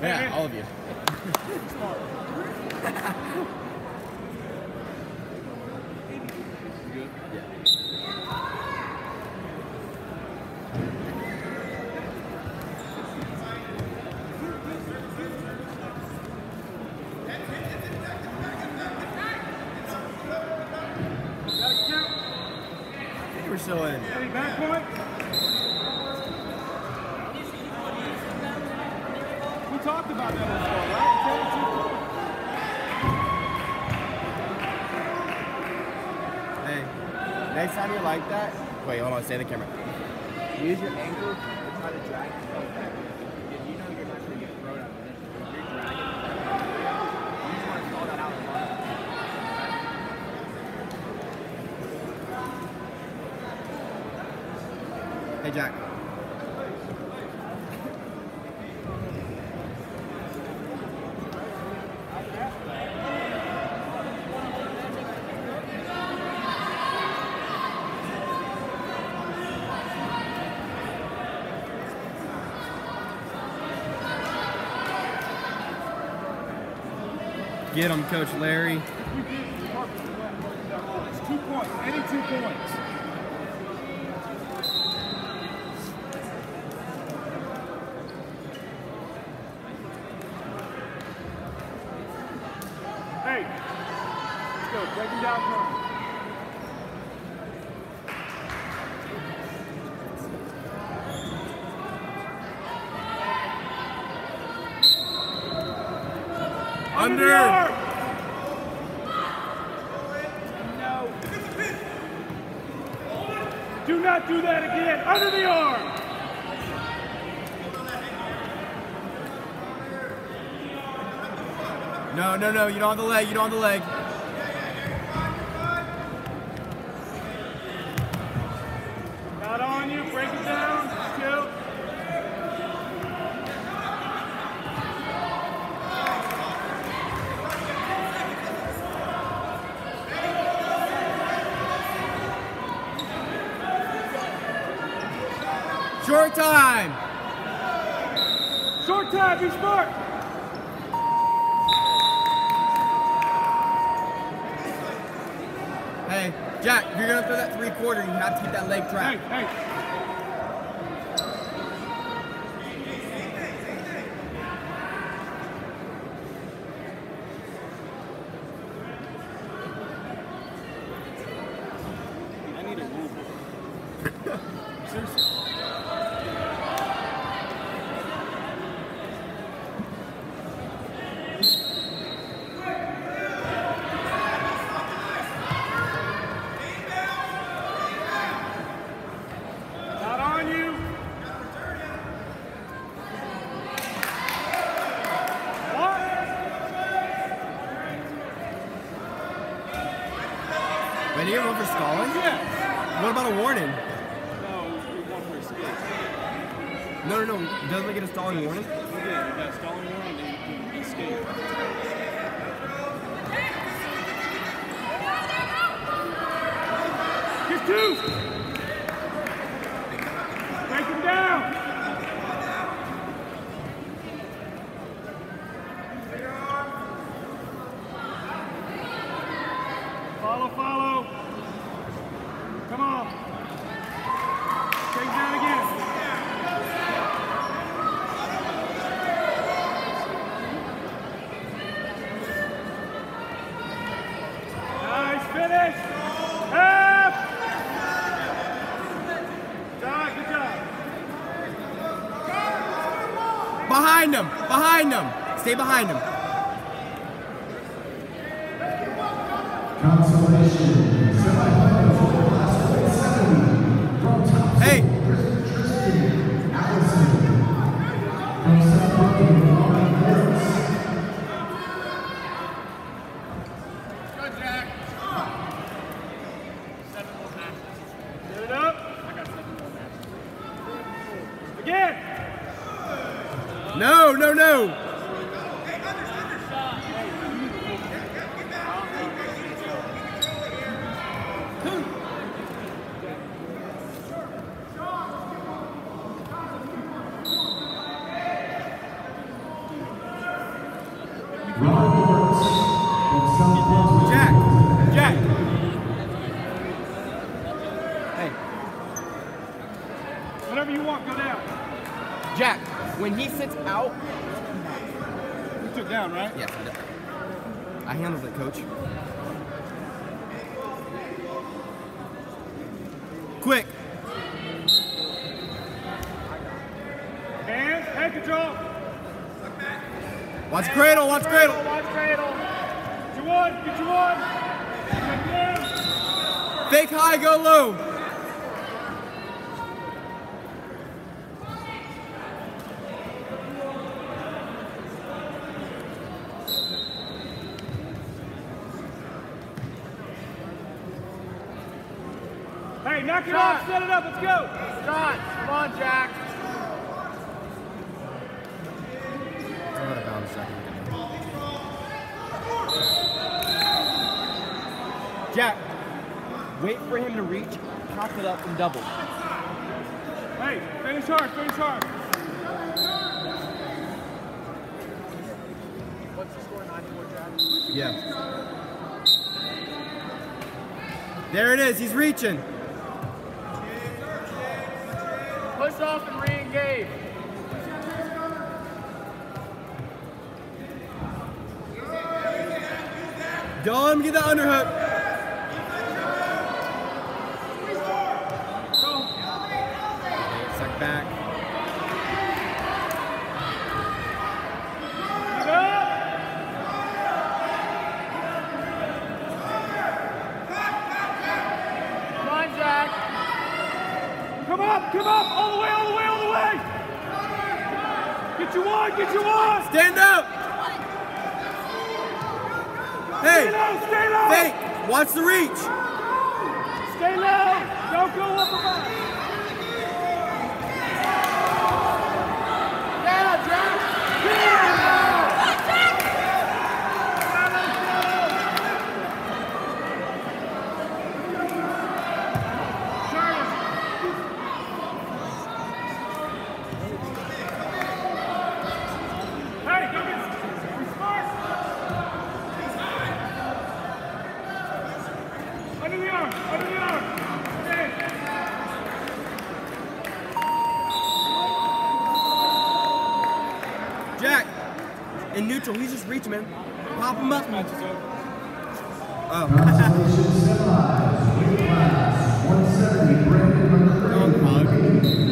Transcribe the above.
Yeah, all of you. Good? Yeah. We're still in. Any back point? We talked about that before, right? Hey, next time you like that, wait, hold on, stay in the camera. Use your ankle to try to drag yourself back. If you know you're not going to get thrown out of position, if you're dragging yourself back, you just want to call that out and run. Hey, Jack. Get him, Coach Larry. It's 2 points. Any 2 points. Hey, let's go. Break him down, turn. Under. No. Do not do that again. Under the arm. No, no, no, you don't have the leg, you don't have the leg. Not on you. Break it down. 2. Short time. Short time. Be smart. Hey, Jack, if you're going to throw that 3/4, you have to keep that leg trapped. Hey, hey. I need a move. Seriously. Not on you. What? Wait, do you get one for stalling? Yes. What about a warning? No, we want for escape. No, no, no. Doesn't it get a stalling warning? You got stalling warning and you escape. Get 2. Break him down. Follow, follow. Come on. Take down again. Nice finish. Half. Good job. Behind him! Behind him! Stay behind him. Consolation, semifinals for class 170 from top Hey! Tristan Allison. From South Brooklyn, Robin Morris. Good, Jack. 7 more matches. Get it up. I got 7 more matches. Again. No, no, no! Whatever you want, go down. Jack, when he sits out, You took down, right? yes, I did. I handled it, coach. Quick. Hands, head control. Watch cradle, watch cradle. Watch cradle. Get you one, get you one. Get down. Fake high, go low. Hey, knock it off, set it up, let's go. Scott, come on, Jack. I'm out of bounds, Jack, wait for him to reach, pop it up, and double. Hey, finish hard, finish hard. What's the score, 94, Jack? Yeah. There it is, he's reaching. Push off and re-engage. Don't let him get the underhook. Suck back. Come on, Jack. Come up, all the way, all the way, all the way. Get you one, get you one. Stand up. Hey, Stay low. fake. Watch the reach. Stay low. Don't go up above. Yeah, Jack. Hey, give me smart. Under the arm, under the arm. Okay. Jack, in neutral, he's just reaching, man. Pop him up. Match is over. Oh. Constellation semis, weight class 170, Brandon McCray.